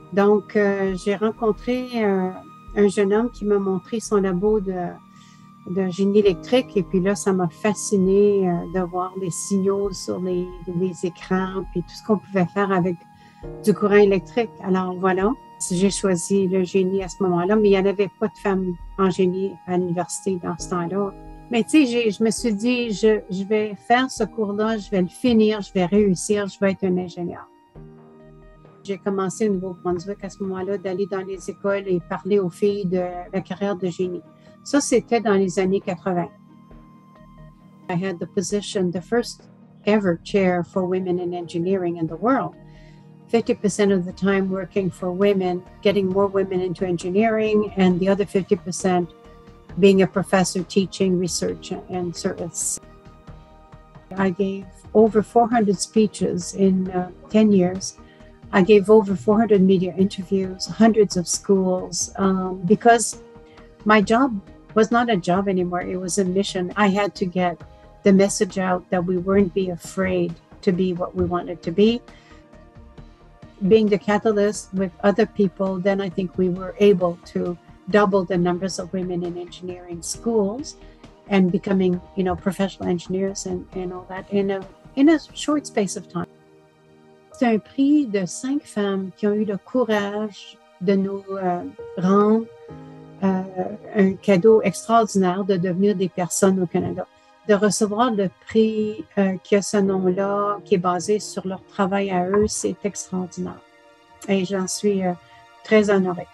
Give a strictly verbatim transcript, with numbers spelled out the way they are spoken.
Donc, euh, j'ai rencontré euh, un jeune homme qui m'a montré son labo de, de génie électrique. Et puis là, ça m'a fasciné euh, de voir les signaux sur les, les écrans, puis tout ce qu'on pouvait faire avec du courant électrique. Alors voilà, j'ai choisi le génie à ce moment-là, mais il n'y en avait pas de femmes en génie à l'université dans ce temps-là. Mais tu sais, je me suis dit, je, je vais faire ce cours-là, je vais le finir, je vais réussir, je vais être un ingénieur. J'ai commencé au Nouveau-Brunswick à ce moment-là d'aller dans les écoles et parler aux filles de la carrière de génie. Ça, c'était dans les années quatre-vingt. I had the position, the first ever chair for women in engineering in the world. fifty percent of the time working for women, getting more women into engineering, and the other fifty percent being a professor teaching research and service. I gave over four hundred speeches in uh, ten years. I gave over four hundred media interviews, hundreds of schools, um, because my job was not a job anymore. It was a mission. I had to get the message out that we weren't be afraid to be what we wanted to be. Being the catalyst with other people, then I think we were able to double the numbers of women in engineering schools and becoming, you know, professional engineers and, and all that in a, in a short space of time. C'est un prix de cinq femmes qui ont eu le courage de nous euh, rendre euh, un cadeau extraordinaire de devenir des personnes au Canada. De recevoir le prix euh, qui a ce nom-là, qui est basé sur leur travail à eux, c'est extraordinaire. Et j'en suis euh, très honorée.